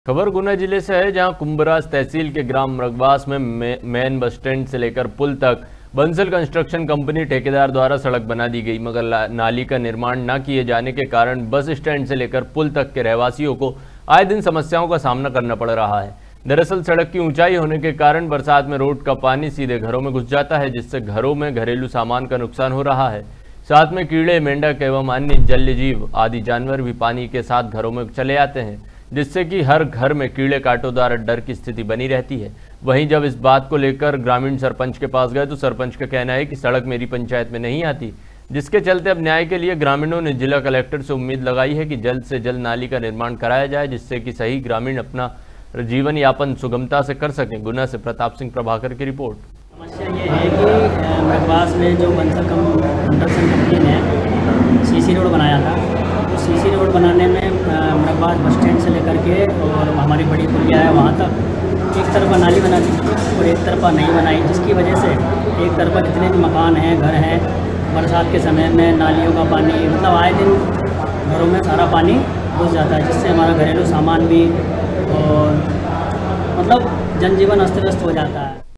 खबर गुना जिले से है, जहां कुंभराज तहसील के ग्राम मृगवास में मेन बस स्टैंड से लेकर पुल तक बंसल कंस्ट्रक्शन कंपनी ठेकेदार द्वारा सड़क बना दी गई, मगर नाली का निर्माण न किए जाने के कारण बस स्टैंड से लेकर पुल तक के रहवासियों को आए दिन समस्याओं का सामना करना पड़ रहा है। दरअसल सड़क की ऊंचाई होने के कारण बरसात में रोड का पानी सीधे घरों में घुस जाता है, जिससे घरों में घरेलू सामान का नुकसान हो रहा है। साथ में कीड़े, मेंढक एवं अन्य जलीय जीव आदि जानवर भी पानी के साथ घरों में चले आते हैं, जिससे कि हर घर में कीड़े कांटों डर की स्थिति बनी रहती है। वहीं जब इस बात को लेकर ग्रामीण सरपंच के पास गए तो सरपंच का कहना है कि सड़क मेरी पंचायत में नहीं आती, जिसके चलते अब न्याय के लिए ग्रामीणों ने जिला कलेक्टर से उम्मीद लगाई है कि जल्द से जल्द नाली का निर्माण कराया जाए, जिससे कि सही ग्रामीण अपना जीवन यापन सुगमता से कर सकें। गुना से प्रताप सिंह प्रभाकर की रिपोर्ट। समस्या ये है कि मृगवास में जो बंसल कंस्ट्रक्शन कंपनी ने सीसी रोड बनाया था, तो सीसी रोड बनाने में मृगवास बस स्टैंड से लेकर के और हमारी बड़ी पुलिया है वहाँ तक एक तरफा नाली बना दी और एक तरफा नहीं बनाई, जिसकी वजह से एक तरफा जितने भी मकान हैं, घर हैं, बरसात के समय में नालियों का पानी मतलब आए दिन घरों में सारा पानी घुस जाता है, जिससे हमारा घरेलू सामान भी और मतलब जनजीवन अस्त व्यस्त हो जाता है।